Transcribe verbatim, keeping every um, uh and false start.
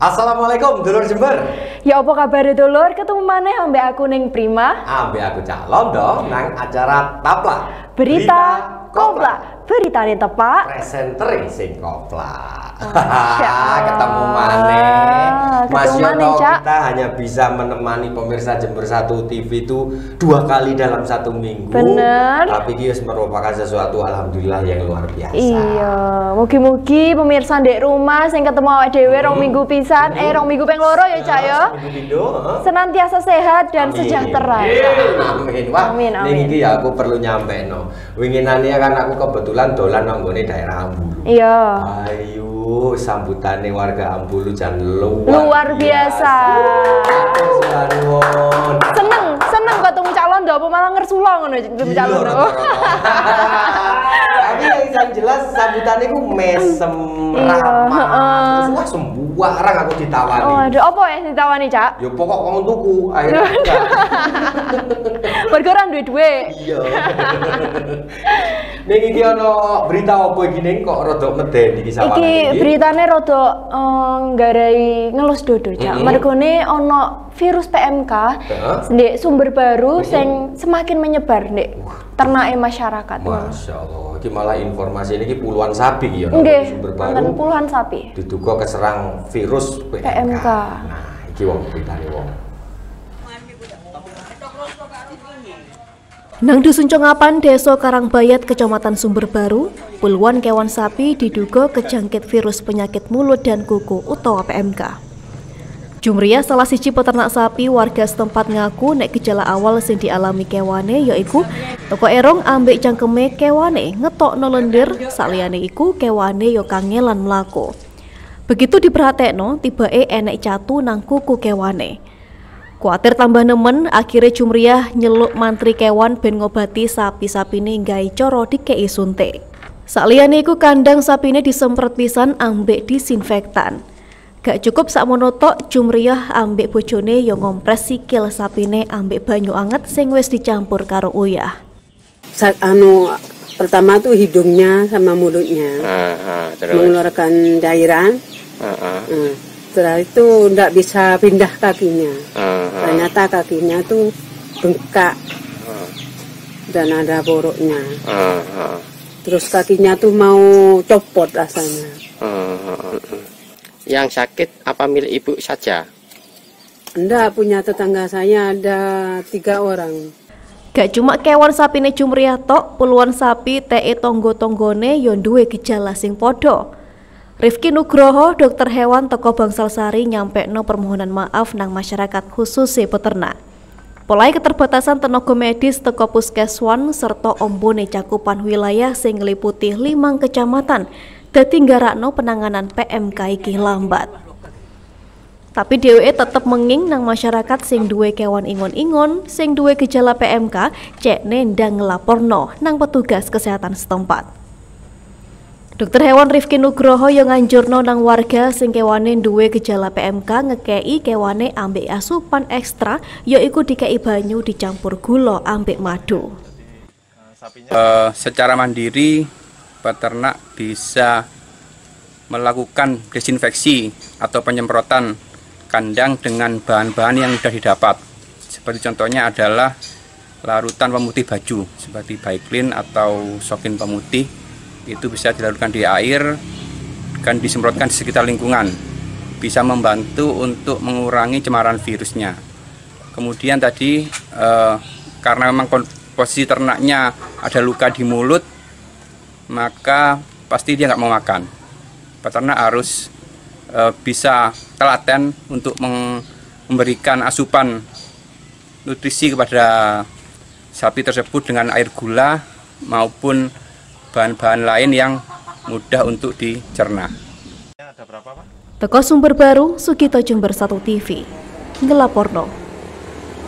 Assalamualaikum dulur Jember. Ya apa kabar dulur? Ketemu maneh ambek aku ning Prima. Ambek aku calon dong nang acara Tapla. Berita, Berita Kopla. Beritane tepak. Presenter sing kopla. Oh, ketemu maneh. Mas Yono, Cak. kita hanya bisa menemani pemirsa Jember satu T V itu dua kali dalam satu minggu. Bener. Tapi ini merupakan sesuatu alhamdulillah yang luar biasa. Iya, mugi-mugi pemirsa ndek rumah sing ketemu awake dhewe rong minggu pisan, hmm. eh rong minggu ping loro ya Cak ya. Senantiasa sehat dan amin. Sejahtera. Amin. Wah, amin, amin. Ini ya aku perlu nyampe no. Winginane kan aku kebetulan dolan nang nggone daerah Ambulu. Iya. Ayo sambutannya warga Ambulu jan luar, luar biasa. biasa. Seneng, seneng ketemu calon ndak apa malah ngersula ngono ketemu calon. Tapi yang jelas sambutannya ku mesem ramah. Terus wah sembarang aku ditawani. Oh, aduh apa ya ditawani, Cak? Ya pokok kamu tuku akhirnya. Bergerak duwe-duwe. Iya. Ning iki ana berita apa iki ning kok rada medeni iki sawane iki? Iki beritane rada uh, nggarai ngelus dodo, Cak. Mm -hmm. Mergone ana virus P M K ndek Sumber Baru mm -hmm. sing semakin menyebar ndek uh. ternake masyarakat. Masya Allah, iki malah informasi ini puluhan sapi ya nggih, Sumber Baru. Puluhan sapi. Diduga keserang virus P M K. P M K. Nah, iki wong beritane wong. Nang Dusun Congapan, Desa Karangbayat, Kecamatan Sumber Baru, puluhan kewan sapi diduga kejangkit virus penyakit mulut dan kuku utawa P M K. Jumriah salah siji peternak sapi warga setempat ngaku nek gejala awal sing dialami kewane yaiku toko erong ambek cangkeme kewane ngetokno lendir, saliyane iku kewane yo kangelan mlaku. Begitu diperhatekno, tibae enek catu nang kuku kewane. Kuatir tambah nemen, akhirnya Jumriah nyeluk mantri kewan ben ngobati sapi-sapine nggawe cara dikei suntik. Saliyane iku kandang sapine disemprot pisan ambek disinfektan. Gak cukup sakmono tok, Jumriah ambek bojone yo ngompres sikil sapine ambek banyu anget sing wis dicampur karo uyah. Saat anu pertama tuh hidungnya sama mulutnya uh, uh, mengeluarkan cairan. Uh, uh. Uh. Setelah itu tidak bisa pindah kakinya, uh, uh. ternyata kakinya tuh bengkak uh. dan ada boroknya. Uh, uh. Terus kakinya tuh mau copot rasanya. Uh, uh, uh. Yang sakit apa milik ibu saja? Enggak, punya tetangga saya ada tiga orang. Gak cuma kewan sapine Jumriah tok, puluhan sapi teke tonggo-tonggone yo duwe gejala sing podo. Rifki Nugroho, dokter hewan toko Bangsal Sari nyampekno permohonan maaf nang masyarakat khususnya peternak. Polai keterbatasan tenaga medis teko puskeswan serta ombone cakupan wilayah sing ngliputi limang kecamatan dadi nggarakno penanganan P M K iki lambat. Tapi dheweke tetep menging nang masyarakat sing duwe kewan ingon-ingon sing duwe gejala P M K cekne ndang nglaporno nang petugas kesehatan setempat. Dokter hewan Rifki Nugroho yang nganjurno nang warga sing kewane duwe gejala P M K ngekei kewane ambek asupan ekstra yaiku dikei banyu dicampur gula ambek madu. Uh, secara mandiri peternak bisa melakukan desinfeksi atau penyemprotan kandang dengan bahan-bahan yang sudah didapat. Seperti contohnya adalah larutan pemutih baju seperti Baiklin atau Sokin pemutih. Itu bisa dilakukan di air dan disemprotkan di sekitar lingkungan, bisa membantu untuk mengurangi cemaran virusnya. Kemudian tadi eh, karena memang posisi ternaknya ada luka di mulut, maka pasti dia nggak mau makan. Peternak harus eh, bisa telaten untuk memberikan asupan nutrisi kepada sapi tersebut dengan air gula maupun bahan-bahan lain yang mudah untuk dicerna. Teko Sumber Baru, Sugito Jember satu T V, ngelaporno.